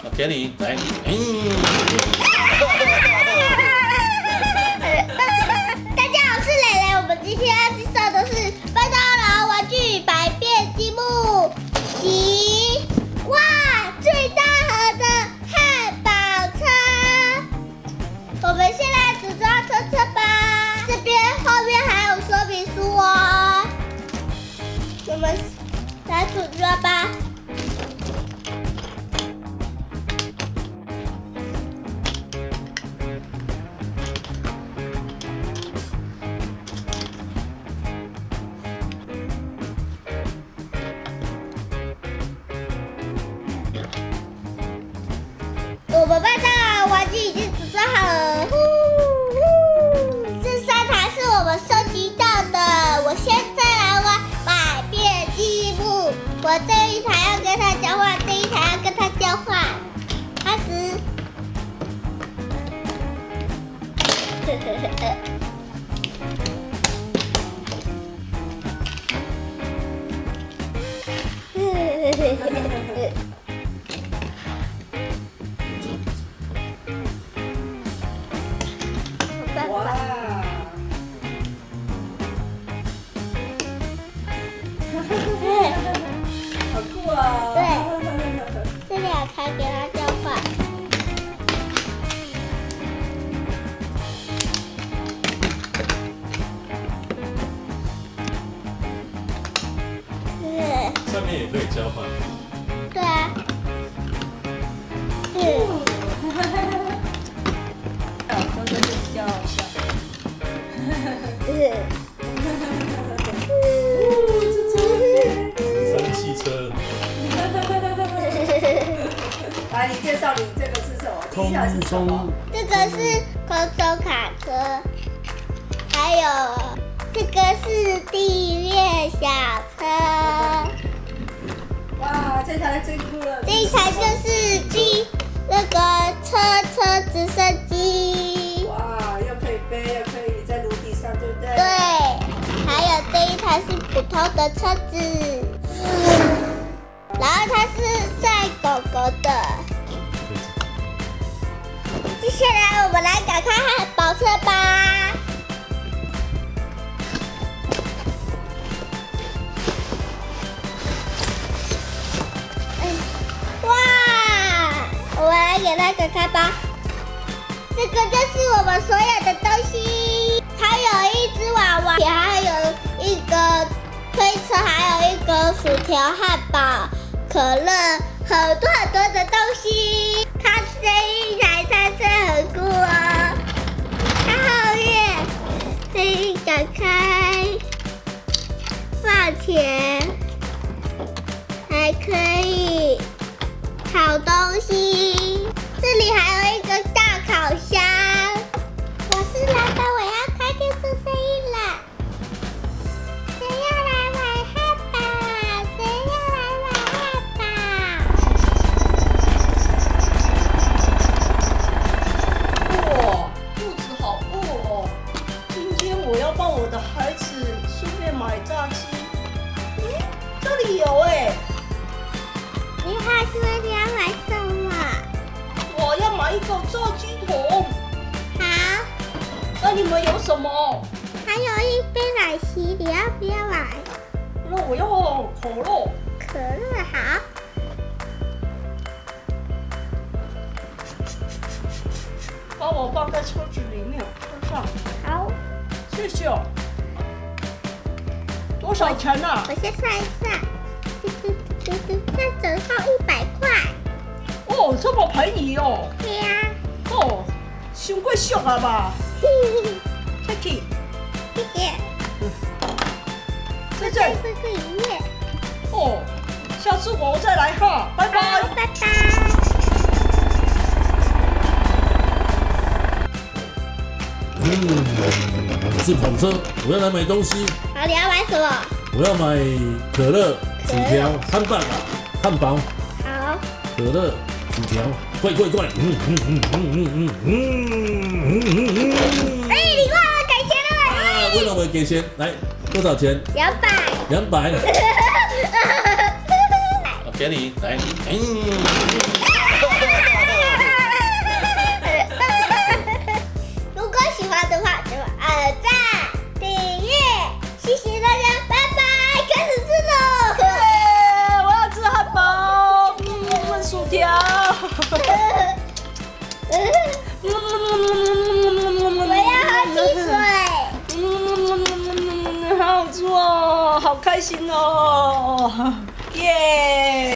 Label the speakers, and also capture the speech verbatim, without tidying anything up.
Speaker 1: 我给你来，嗯。
Speaker 2: 大家好，我是蕾蕾，我们今天要介绍的是麦当劳玩具百变积木及哇最大盒的汉堡车。我们先来组装车车吧，这边后面还有说明书哦。我们来组装吧。我们麦当劳玩具已经组装好了，呼呼这三台是我们收集到的。我现在来玩百变积木，我这一台要跟他交换，这一台要跟他交换。开始。
Speaker 3: 哇，好酷啊！
Speaker 2: 对，这两台给他交换。
Speaker 1: 上面也可以交换。
Speaker 2: 对啊。嗯。
Speaker 3: 哥哥就比较小。
Speaker 2: 嗯。
Speaker 1: 三汽车。
Speaker 3: 来，你介绍你这个是什么？第一台是什么？
Speaker 2: 这个是空中卡车，还有这个是地面小车。
Speaker 3: 哇，这台最酷了！
Speaker 2: 这一台就是机那个车车直升机。
Speaker 3: 哇，又可以飞，又可以在陆地上，对不对？
Speaker 2: 对，还有这一台是普通的车子，然后它是载狗狗的。接下来我们来打开汉堡车吧。哇，我们来给它打开吧。这个就是我们所有的东西，它有一只娃娃，还有一个推车，还有一个薯条、汉堡、可乐，很多很多的东西。它这一台餐车很酷哦，它后面可以打开，放钱，还可以烤东西。这里还有一个大烤箱。我是老板，我要开店做生意了。谁要来买汉堡？谁要来买汉堡？
Speaker 3: 哇，肚子好饿哦！今天我要帮我的孩子顺便买炸鸡。嗯，这里有哎。
Speaker 2: 你好，请问你要买什么？
Speaker 3: 我要买一个炸鸡桶。
Speaker 2: 好，
Speaker 3: 那你们有什么？
Speaker 2: 还有一杯奶昔，你要不要买？
Speaker 3: 那我要可乐。
Speaker 2: 可乐好。
Speaker 3: 把我放在车子里面，车上。
Speaker 2: 好，
Speaker 3: 谢谢。多少钱啊？
Speaker 2: 我先算一算，嘟嘟嘟嘟，那总共一百块。
Speaker 3: 哦，这么便宜哦。
Speaker 2: 对呀。
Speaker 3: 哦，太过俗了吧？
Speaker 2: 嘿嘿，
Speaker 3: Kitty，
Speaker 2: 谢谢。
Speaker 3: 在这。
Speaker 2: 这个一页。
Speaker 3: 哦，下次我再来哈，拜拜。
Speaker 2: 好，拜拜。
Speaker 1: 嗯，我是跑车，我要来买东西。
Speaker 2: 好，你要买什么？
Speaker 1: 我要买可乐、薯条、汉堡、汉堡、
Speaker 2: 好。
Speaker 1: 可乐、薯条，快快快！嗯嗯嗯嗯嗯嗯嗯嗯嗯嗯。
Speaker 2: 哎，你忘了给钱了吗？
Speaker 1: 啊，为了我给钱，来多少钱？
Speaker 2: 两百。
Speaker 1: 两百。我给你来，嗯。
Speaker 3: 心哦，耶！